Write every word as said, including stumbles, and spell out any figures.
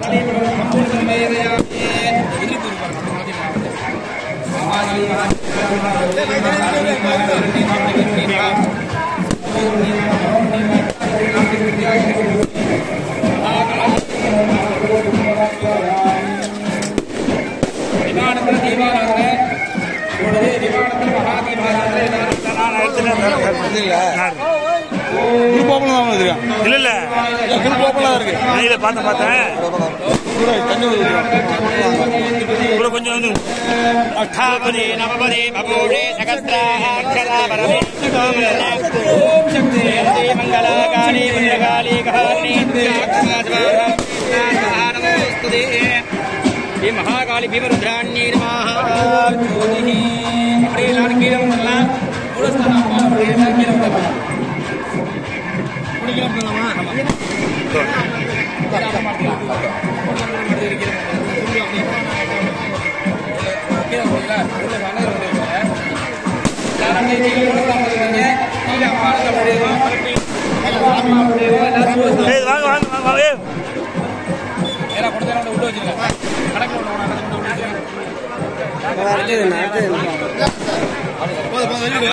இல்ல இல்ல இருக்கு பார்த்தேன் பார்த்தேன் கொஞ்சம் வந்து அட்டாபதி நவபதி பபூஷே சகஸ்ராட்சராபரமே ஓம் சக்தி மங்களகாளி மங்களகாளி காளி நமஸ்துதே ஸ்ரீ மகாகாளி பீமருத்ராண்யே நமः ஜோதிஹி அப்படியே எல்லாரும் கீழே வரலாம் மூலஸ்தானம் அப்படியே எல்லாரும் கீழே வரலாம் குடிக்கலாம் பண்ணலாமா உள்ள வச்சிருக்கேன்